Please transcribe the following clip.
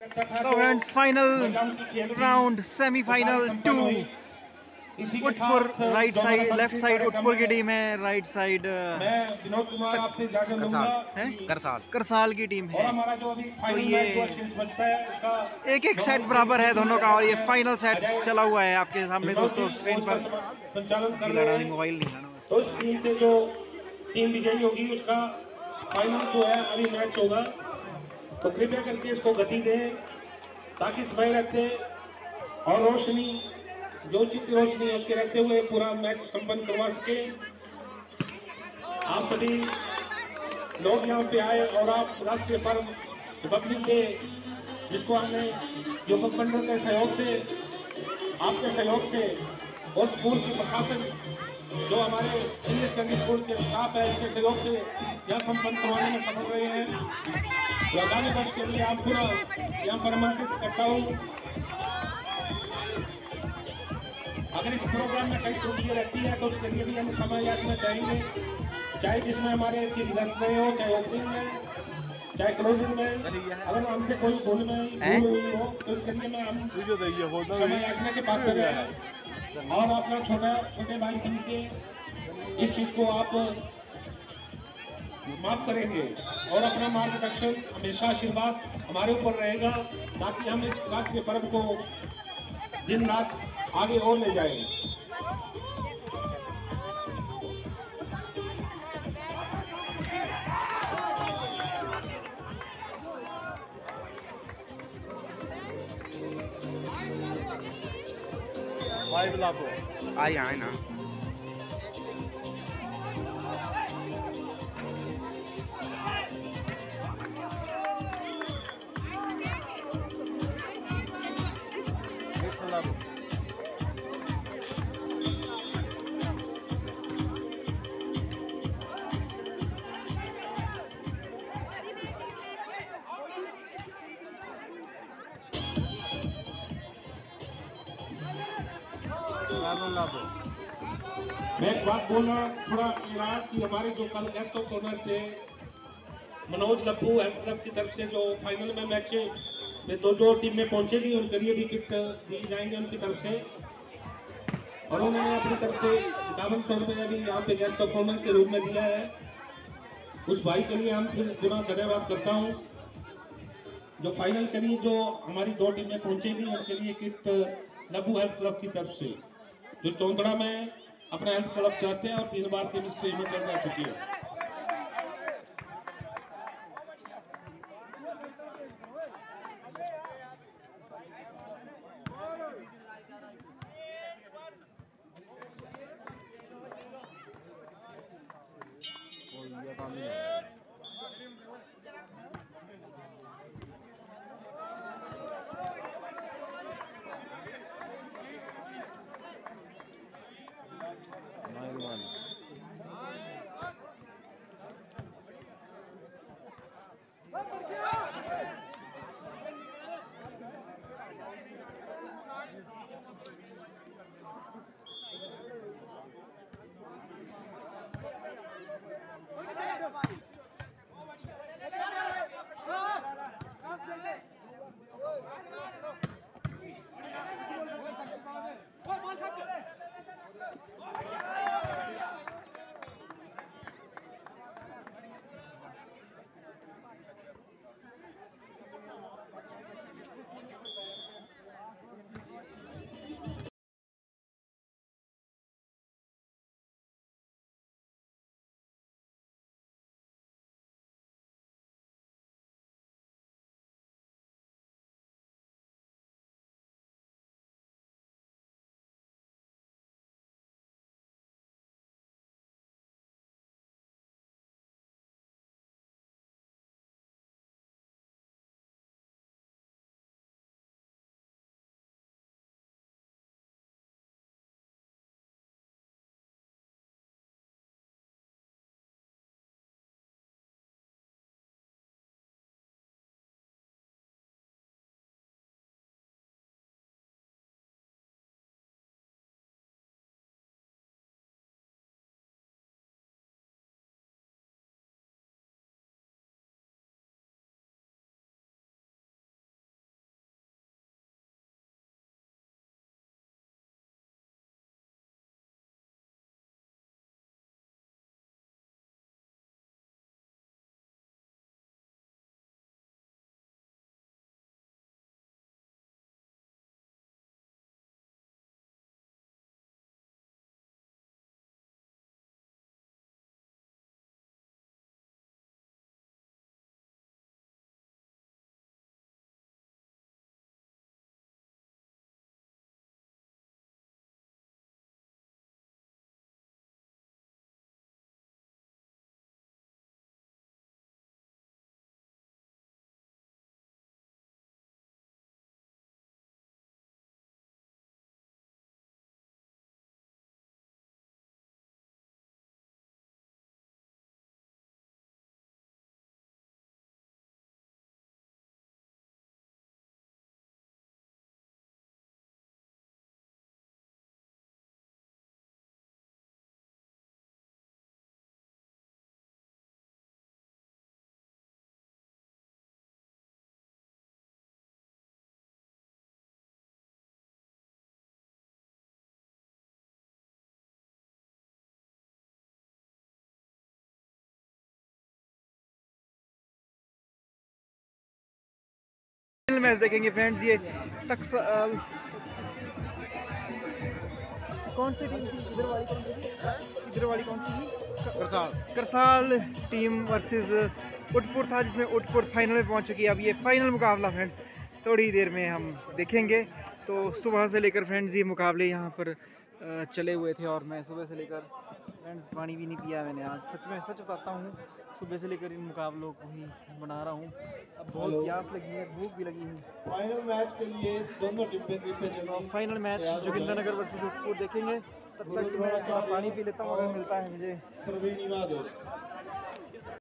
तो friends final round semifinal 2 Utpur right side left side Utpur की team है, राइट साइड विनोद कुमार आपसे इजाजत लूंगा है करसाल करसाल की टीम है। हमारा जो अभी तो ये बचता है उसका एक एक सेट बराबर है दोनों का और ये फाइनल सेट चला हुआ है आपके सामने दोस्तों स्क्रीन पर। संचालन कर रहे हैं। मोबाइल नहीं लाना बस। तो इस टीम से जो टीम विजयी होगी उसका फाइनल जो है अभी मैच होगा, तो कृपया करके इसको गति दें ताकि समय रहते और रोशनी जो उचित रोशनी है उसके रहते हुए पूरा मैच संपन्न करवा सके। आप सभी लोग यहाँ पे आए और आप राष्ट्रीय पर्व रिपब्लिक डे जिसको हमने युवक मंडल के सहयोग से, आपके सहयोग से और स्कूल की प्रशासन जो हमारे इंग्लिश सेकेंडरी स्कूल के स्टाफ है इसके सहयोग से यह संपन्न करवाने में सफल रहे हैं। आगामी वर्ष के लिए आप पूरा यहाँ पर आमंत्रित करता हूँ। अगर इस प्रोग्राम में कई त्रुटियां रहती है तो उसके लिए भी हम समय याचना चाहेंगे, चाहे जिसमें हमारे चीफ गेस्ट रहे हो, चाहे ओपनिंग में, चाहे क्लोजिंग में, अगर हमसे कोई भूल हुई हो तो उसके लिए मैं हम समय याचना के पात्र हैं। और अपना छोटे भाई समझ के इस चीज को आप माफ करेंगे और अपना मार्गदर्शन हमेशा आशीर्वाद हमारे ऊपर रहेगा ताकि हम इस राष्ट्रीय पर्व को दिन रात आगे और ले जाएंगे। आ रही है ना। मैं एक बात बोलना थोड़ा रहा कि हमारे जो कल गेस्ट ऑफ ऑनर थे मनोज लप्पू हेल्थ क्लब की तरफ से जो फाइनल में मैच में दो जो टीम में पहुंचेगी उनके लिए भी गिफ्ट दी जाएंगे उनकी तरफ से, और उन्होंने अपनी तरफ से 5100 रुपये भी यहाँ पे गेस्ट ऑफ ऑनर के रूप में दिया है। उस भाई के लिए हम फिर पुनः धन्यवाद करता हूँ। जो फाइनल के लिए जो हमारी दो टीमें पहुंचेगी उनके लिए गिफ्ट लप्पू हेल्थ क्लब की तरफ से, जो चौंतड़ा में अपना हेल्थ क्लब चाहते हैं और 3 बार के स्टेज में चल जा चुकी है। मैच देखेंगे फ्रेंड्स। ये टकसाल कौन सी टीम थी इधर वाली, इधर वाली कौन सी थी? करसाल टीम वर्सेस उटपुर था, जिसमें उटपुर फाइनल में पहुंच चुकी है। अब ये फाइनल मुकाबला फ्रेंड्स थोड़ी देर में हम देखेंगे। तो सुबह से लेकर फ्रेंड्स ये मुकाबले यहाँ पर चले हुए थे और मैं सुबह से लेकर फ्रेंड्स पानी भी नहीं पिया मैंने आज। सच बताता हूँ, सुबह से लेकर इन मुकाबलों को ही बना रहा हूँ। अब बहुत प्यास लगी है, भूख भी लगी है। फाइनल मैच के लिए दोनों टीमें तो final match Jogindernagar versus Utpur देखेंगे। तब तक मैं थोड़ा पानी पी लेता हूँ अगर मिलता है मुझे।